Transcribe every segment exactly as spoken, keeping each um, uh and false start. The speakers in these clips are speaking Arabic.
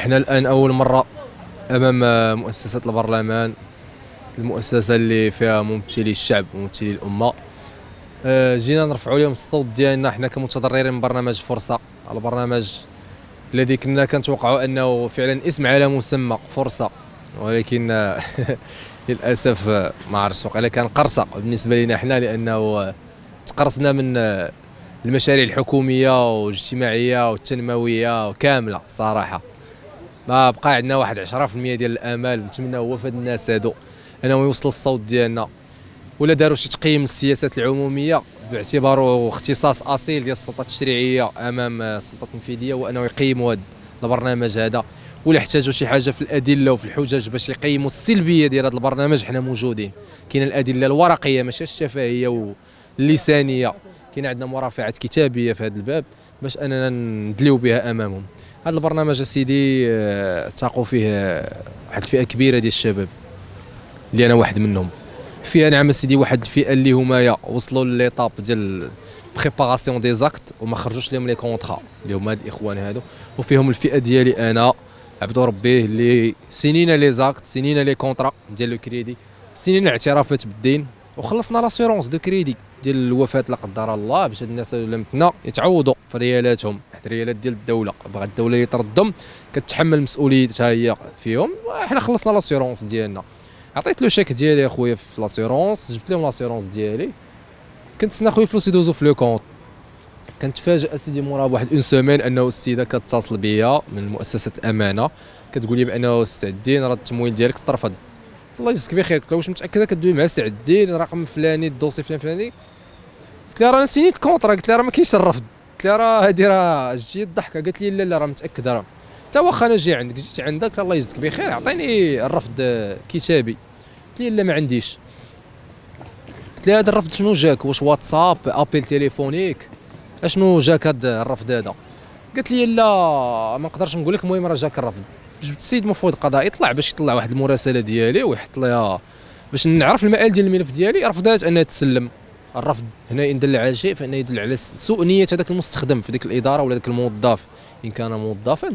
احنا الان اول مره امام مؤسسه البرلمان، المؤسسه اللي فيها ممثلي الشعب وممثلي الامه. آه، جينا نرفعوا لهم الصوت ديالنا حنا كمتضررين من برنامج فرصه، البرنامج الذي كنا كنتوقعوا انه فعلا اسم على مسمى فرصه، ولكن آه، للاسف آه، ما عرفتش وقيلا كان قرصه بالنسبه لنا حنا، لانه آه، تقرصنا من آه، المشاريع الحكوميه والاجتماعيه والتنمويه كامله صراحه. ما بقى عندنا واحد عشرة في المية ديال الامال. نتمنى هو في هاد الناس هادو انهم يوصلوا الصوت ديالنا، ولا داروا شي تقييم للسياسات العموميه باعتباره اختصاص اصيل ديال السلطه التشريعيه امام السلطه التنفيذيه، وانه يقيموا هذا البرنامج هذا، ولا احتاجوا شي حاجه في الادله وفي الحجج باش يقيموا السلبيه ديال هذا البرنامج. حنا موجودين، كاين الادله الورقيه ماشي الشفهيه واللسانيه، كاين عندنا مرافعات كتابيه في هذا الباب باش اننا ندليو بها امامهم. هذا البرنامج اسيدي تاقوا فيه واحد الفئه كبيره ديال الشباب اللي انا واحد منهم. فيها نعم اسيدي واحد الفئه اللي هما وصلوا ليطاب ديال بريباراسيون دي زاكت وما خرجوش لهم لي كونطرا اللي هما هاد الاخوان هادو، وفيهم الفئه ديالي انا عبدو ربيه اللي سنين لي زاكت، سنين لي كونطرا ديال لو كريدي، سنين اعترافات بالدين، وخلصنا لاسيرونس دو كريدي ديال الوفاه لا قدر الله باش هاد الناس اللي متنا يتعوضوا في ريالاتهم، حيت ريالات ديال الدوله بغات الدوله يتردم كتحمل مسؤوليتها هي فيهم. حنا خلصنا لاسيرونس ديالنا، عطيت له شيك ديالي اخويا في لاسيرونس، جبت لهم لاسيرونس ديالي، كنت نتسنى خويا فلوس يدوزو في لو كونط. كنتفاجئ اسيدي مورا بواحد اون سومين انه السيده كتصل بيا من مؤسسه الامانه كتقول لي بانه سي الدين راه التمويل ديالك ترفض. الله يجزيك بخير. قلت لها واش متاكده؟ كدوي مع سي الدين رقم فلاني الدوسي فلان فلاني؟ قلت لها راه انا سينيت كونطرا، قلت لها راه ما كاينش الرفض، قلت لها راه هادي راه جي الضحكه. قالت لي لا لا راه متاكده، راه حتى واخا انا جاي عندك جيت عندك الله يجزيك بخير اعطيني الرفض كتابي. قلت لي لا ما عنديش. قلت لها هذا الرفض شنو جاك؟ واش واتساب ابيل تليفونيك؟ اشنو جاك هذا الرفض هذا؟ قالت لي لا ما نقدرش نقول لك، المهم راه جاك الرفض. جبت السيد مفوض قضائي طلع باش يطلع واحد المراسله ديالي ويحط ليها باش نعرف المآل ديال الملف ديالي. رفضات انها تسلم. الرفض هنا ان دل على شيء فانه يدل على سوء نيه هذاك المستخدم في ديك الاداره ولا ذاك الموظف ان كان موظفا.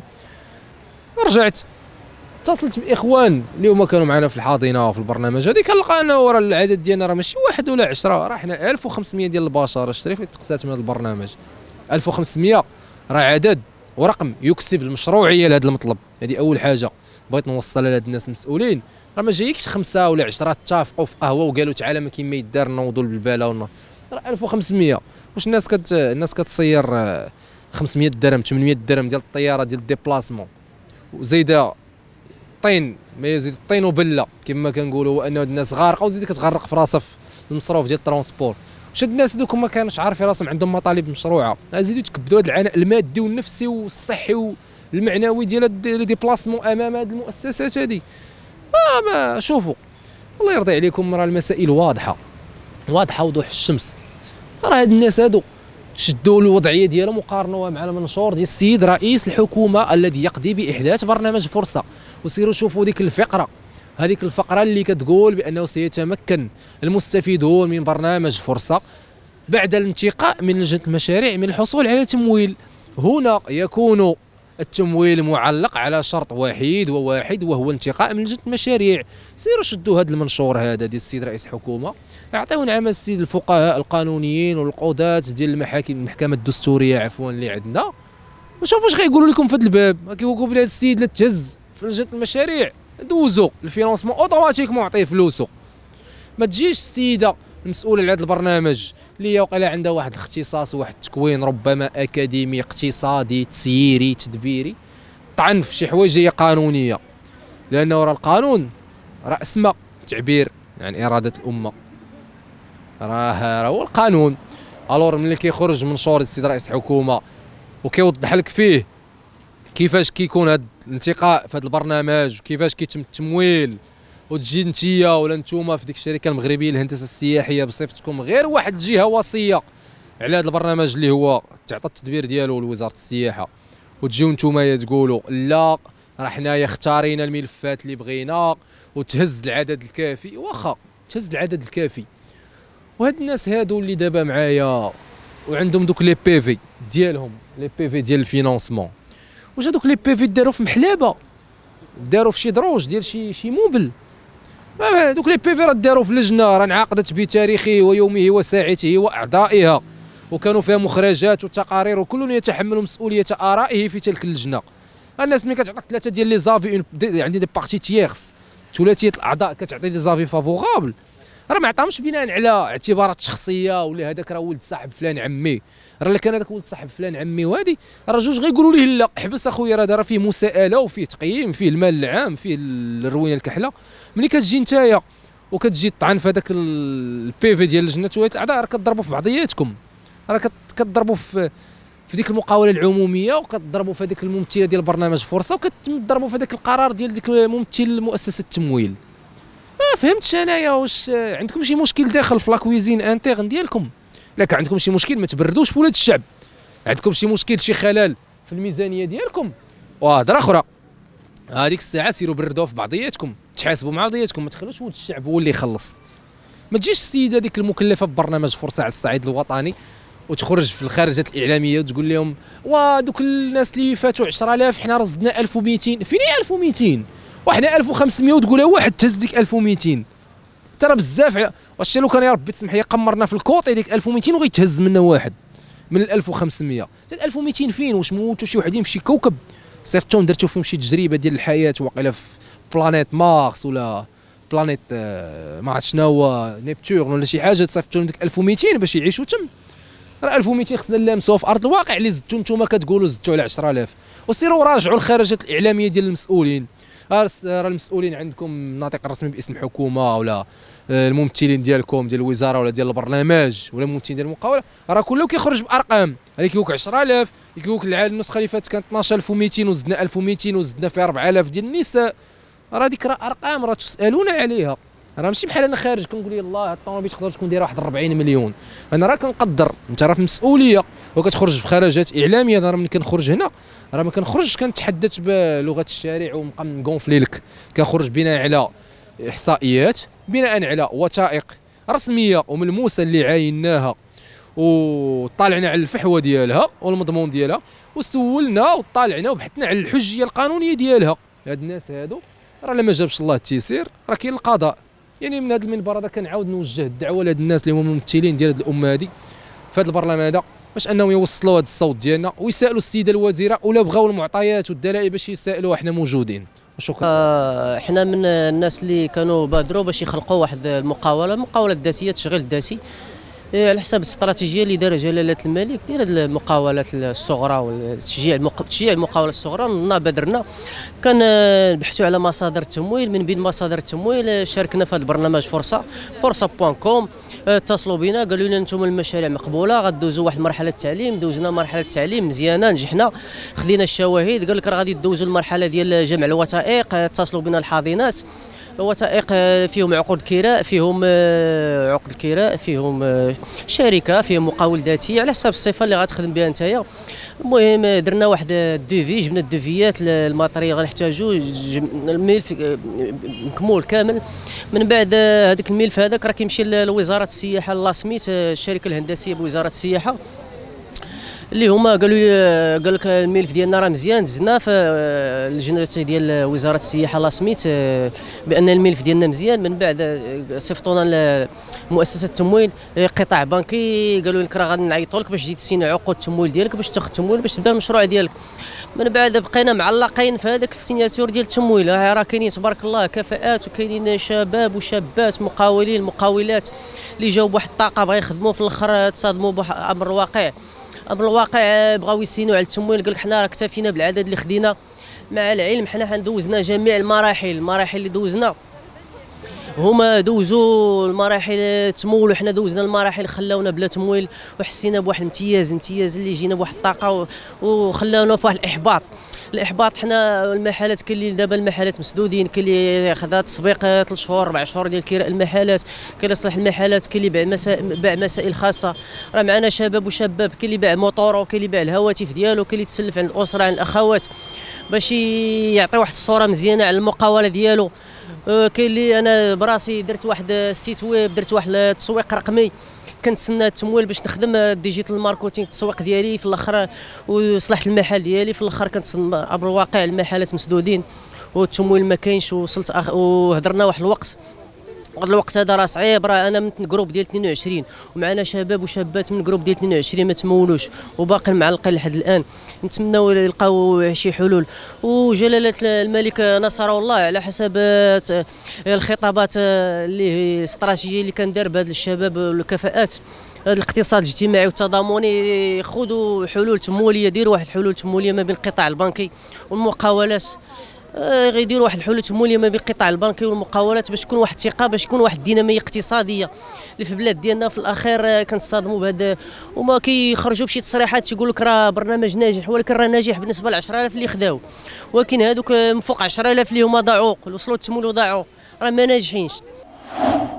رجعت اتصلت باخوان اللي هما كانوا معنا في الحاضنه وفي البرنامج هذه، كنلقى انه راه العدد ديالنا راه ماشي واحد ولا عشرة، راه حنا ألف وخمسمية ديال البشر الشريف اللي تقسات من هذا البرنامج. ألف وخمسمية راه عدد ورقم يكسب المشروعيه لهذا المطلب. هذه اول حاجه بغيت نوصلها لهاد الناس المسؤولين. راه ما جايكش خمسه ولا عشرة اتفقوا في قهوه وقالوا تعالى ما كاين ما يدار نوضوا بالباله ون... راه ألف وخمسمية. واش الناس كت الناس كتصير خمسمية درهم ثمانمية درهم ديال الطياره ديال الديبلاسمون وزايده طين ما يزيد الطين وبله كما كنقولوا، هو انه الناس غارقه وزيد كتغرق في راسها في المصروف ديال الترونسبور. واش هاد الناس دوك ما كانوش عارفين راسهم عندهم مطالب مشروعه، زيدوا يتكبدوا هذا العناء المادي والنفسي والصحي والمعنوي ديال لي ديبلاسمون امام هذه المؤسسات هذه. آه ما شوفوا الله يرضي عليكم، راه المسائل واضحه واضحه وضوح الشمس. راه هاد الناس هادو شدوا الوضعيه ديالهم وقارنوها مع المنشور ديال السيد رئيس الحكومه الذي يقضي باحداث برنامج فرصه، وسيروا شوفوا ديك الفقره، هذيك الفقره اللي كتقول بانه سيتمكن المستفيدون من برنامج فرصه بعد الانتقاء من لجنه المشاريع من الحصول على تمويل. هنا يكون التمويل معلق على شرط وحيد وواحد وهو انتقاء من لجنه المشاريع. سيروا شدوا هذا المنشور هذا ديال السيد رئيس الحكومه، يعطيون عمل السيد الفقهاء القانونيين والقضاة ديال المحاكم المحكمه الدستوريه عفوا اللي عندنا، وشوفوا واش غيقولوا لكم في هذا الباب. كيقولوا بلي هذا السيد لا تهز في لجنه المشاريع دوزو الفينونسمون اوتوماتيكمون عطيه فلوسو. ما تجيش السيده المسؤوله على هذا البرنامج اللي هي وقيلا عندها واحد الاختصاص وواحد التكوين ربما اكاديمي اقتصادي تسييري تدبيري طعن في شي حوايج هي قانونيه، لانه راه القانون راس ما تعبير عن اراده الامه، راه هو القانون. الور ملي كيخرج منشور السيد رئيس الحكومه وكيوضح لك فيه كيفاش كيكون هذا الانتقاء في هذا البرنامج وكيفاش كيتم التمويل، وتجي نتيا ولا نتوما في ديك الشركه المغربيه للهندسه السياحيه بصفتكم غير واحد الجهه وصيه على هذا البرنامج اللي هو تعطى التدبير ديالو لوزاره السياحه، وتجيو نتوما تقولوا لا راه حنايا اختارينا الملفات اللي بغينا وتهز العدد الكافي. واخا تهز العدد الكافي، وهاد الناس هادو اللي دابا معايا وعندهم دوك لي بي في ديالهم لي بي في ديال الفينونسمون واش هذوك لي بي في داروا في محلابه، داروا في شي دروج ديال شي شي موبل؟ هذوك لي بي في راه داروا في لجنه راه انعقدت بتاريخه ويومه وساعته واعضائها، وكانوا فيها مخرجات وتقارير، وكل يتحمل مسؤوليه ارائه في تلك اللجنه. الناس ملي كتعطيك ثلاثه ديال لي زافي يعني دي بارتي تييرس، ثلاثيه الاعضاء كتعطي دي زافي فافوغابل، راه ما عطاهمش بناء على اعتبارات شخصيه ولا هذاك راه ولد صاحب فلان عمي، راه الا كان هذاك ولد صاحب فلان عمي وهادي راه جوج غيقولوا ليه لا حبس اخويا، راه راه فيه مساءله وفيه تقييم، فيه المال العام، فيه الروينه الكحله. ملي كتجي نتايا وكتجي تطعن في هذاك البي في ديال لجنه ولاية الاعضاء، راه كتضربوا في بعضياتكم، راه كتضربوا في في ديك المقاوله العموميه، وكتضربوا في هذيك الممثله ديال برنامج فرصه، وكتضربوا في هذاك القرار ديال ديك ممثل مؤسسه التمويل. ما فهمتش انايا واش عندكم شي مشكل داخل في لاكويزين انترن ديالكم؟ الا كان عندكم شي مشكل ما تبردوش في ولاد الشعب، عندكم شي مشكل شي خلل في الميزانيه ديالكم وهضره اخرى، هذيك الساعه سيروا بردوها في بعضياتكم، تحاسبوا مع بعضياتكم، ما تخلوش ولد الشعب هو اللي يخلص. ما تجيش السيده ديك المكلفه ببرنامج فرصه على الصعيد الوطني وتخرج في الخارجات الاعلاميه وتقول لهم وا دوك الناس اللي فاتوا عشرة آلاف حنا رصدنا ألف ومئتين، فين هي ألف ومئتين وحنا ألف وخمسمية وتقولها واحد تهز ديك ألف ومئتين؟ ترى بزاف. واش لو كان يا ربي تسمح لي قمرنا في الكوطي ديك ألف ومئتين وغيتهز منا واحد من ال ألف وخمسمية، حتى ألف ومئتين فين؟ واش موتوا شي وحدين في شي كوكب صيفطوهم درتو فيهم شي تجربه ديال الحياه واقيلا في بلانيت مارس ولا بلانيت ما عرفت شنو هو نبتون ولا شي حاجه، تصيفطوا لهم ديك ألف ومئتين باش يعيشوا تم؟ راه ألف ومئتين خصنا نلامسوها في ارض الواقع اللي زدتوا نتوما كتقولوا زدتوا على عشرة آلاف. وسيروا راجعوا الخارجات الاعلاميه ديال المسؤولين، راه المسؤولين عندكم الناطق الرسمي باسم الحكومه ولا الممثلين ديالكم ديال الوزاره ولا ديال البرنامج ولا الممثلين ديال المقاوله، راه كله كيخرج بارقام، هذا كيقولك عشرة آلاف، كيقولك النسخه اللي فاتت كانت اثناش ألف ومئتين وزدنا ألف ومئتين وزدنا فيها أربعة آلاف ديال النساء، راه ديك راه ارقام راه تسالون عليها. راه ماشي بحال انا خارج كنقول يلاه الطوموبيل تقدر تكون دايره واحد أربعين مليون، انا راه كنقدر انت راه في المسؤوليه وكتخرج في خرجات اعلاميه. انا ملي كنخرج هنا راه ما كنخرجش كنتحدث بلغه الشارع ونبقى نكونفلي لك، كنخرج بناء على احصائيات، بناء على وثائق رسميه وملموسه اللي عايناها وطالعنا على الفحوى ديالها والمضمون ديالها، وسولنا وطالعنا وبحثنا على الحجيه القانونيه ديالها. هاد الناس هادو راه لما جابش الله التيسير راه كاين القضاء. يعني من هذا المنبر هذا كنعاود نوجه الدعوه لهاد الناس اللي هما الممثلين ديال هاد الامه هادي في هذا البرلمان هذا، باش انهم يوصلوا هذا الصوت ديالنا ويسالوا السيده الوزيره، ولا بغاو المعطيات والدلائل باش يسالوا احنا موجودين. شكرا. آه احنا من الناس اللي كانوا بادروا باش يخلقوا واحد المقاوله، المقاوله الذاتيه، التشغيل الذاتي على حساب الاستراتيجيه اللي دار جلاله الملك ديال هذه المقاولات الصغرى والتشجيع تشجيع المقاوله الصغرى. بادرنا كنبحثوا على مصادر التمويل، من بين مصادر التمويل شاركنا في هذا البرنامج فرصه فرصه بوان كوم، اتصلوا بنا قالوا لنا انتم المشاريع مقبوله غدوزوا واحد مرحله التعليم. دوزنا مرحله التعليم مزيانه، نجحنا، خدينا الشواهد، قال لك راه غادي تدوزوا المرحله ديال جمع الوثائق. اتصلوا بنا الحاضنات، وثائق فيهم عقود كراء، فيهم عقد الكراء، فيهم شركه، فيهم مقاول ذاتي على حساب الصفه اللي غتخدم بها نتايا. المهم درنا واحد الدوفي، جبنا الدوفيات الماتريال غنحتاجو، الملف مكمول كامل. من بعد هذاك الملف هذاك راه كيمشي لوزاره السياحه، لاسميت الشركه الهندسيه بوزاره السياحه، اللي هما قالوا لي قال لك الملف ديالنا راه مزيان، دزنا في اللجنه ديال وزاره السياحه لاسميت بان الملف ديالنا مزيان. من بعد صيفطونا لمؤسسه التمويل قطاع بنكي، قالوا لك راه غادي نعيطوا لك باش تجي تسيني عقود التمويل ديالك باش تاخذ التمويل باش تبدا المشروع ديالك. من بعد بقينا معلقين في هذاك السيناتور ديال التمويل. راه كاينين تبارك الله كفاءات، وكاينين شباب وشابات مقاولين مقاولات اللي جاوا بواحد الطاقه بغا يخدموا، في الاخر تصادموا بامر الواقع. امر الواقع بغاو يسينوا على التمويل، قال لك حنا راه اكتفينا بالعدد اللي خدينا. مع العلم حنا حندوزنا جميع المراحل، المراحل اللي دوزنا هما دوزوا المراحل التمويل وحنا دوزنا المراحل خلاونا بلا تمويل، وحسينا بواحد الامتياز، امتياز اللي جينا بواحد الطاقه وخلاونا في واحد الاحباط. الاحباط حنا المحلات كاين اللي دابا المحلات مسدودين، كاين اللي خذات تسبيق ثلاث شهور أربع شهور ديال كراء المحلات، كاين اللي صلح المحلات، كاين اللي باع مسائل باع مسائل خاصه. راه معنا شباب وشباب، كاين اللي باع موطورو، كاين اللي باع الهواتف ديالو، كاين اللي تسلف عند الاسره عند الاخوات باش يعطي واحد الصوره مزيانه على المقاوله ديالو. كاين اللي انا براسي درت واحد السيت ويب، درت واحد التسويق رقمي، كنتسنى التمويل باش نخدم ديجيتال ماركتينغ التسويق ديالي في الاخر وصلحت المحل ديالي في الاخر. كنت عبر الواقع المحلات مسدودين والتمويل ما كاينش. وصلت أخ... وهضرنا واحد الوقت واحد الوقت هذا راه صعيب. راه انا من جروب ديال اثنين وعشرين ومعنا شباب وشابات من جروب ديال اثنين وعشرين ما تمولوش وباقي معلقين لحد الان. نتمناو يلقاو شي حلول. وجلاله الملك نصره الله على حسب الخطابات اللي هي الاستراتيجيه اللي كان دار بهذا الشباب والكفاءات الاقتصاد الاجتماعي والتضامني، ياخذوا حلول تمويليه، يديروا واحد الحلول تمويليه ما بين القطاع البنكي والمقاولات. غيديروا واحد الحلول تمويليه ما بين القطاع البنكي والمقاولات باش تكون واحد الثقه، باش تكون واحد الديناميه اقتصاديه اللي في البلاد ديالنا. في الاخير كنصادموا بهذا وما كيخرجوا بشي تصريحات تيقول لك راه برنامج ناجح، ولكن راه ناجح بالنسبه ل عشرة آلاف اللي خداو، ولكن هذوك من فوق عشرة آلاف اللي هما ضاعوا وصلوا التمويل وضاعوا راه ما ناجحينش.